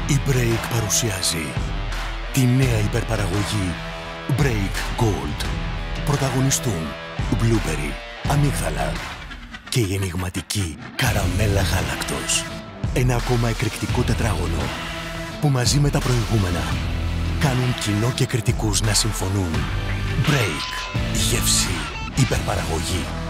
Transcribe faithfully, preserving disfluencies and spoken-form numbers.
Η Break παρουσιάζει τη νέα υπερπαραγωγή Break Gold. Πρωταγωνιστούν Blueberry, αμύγδαλα και η ενιγματική καραμέλα γάλακτος. Ένα ακόμα εκρηκτικό τετράγωνο που μαζί με τα προηγούμενα κάνουν κοινό και κριτικούς να συμφωνούν. Break, γεύση, υπερπαραγωγή.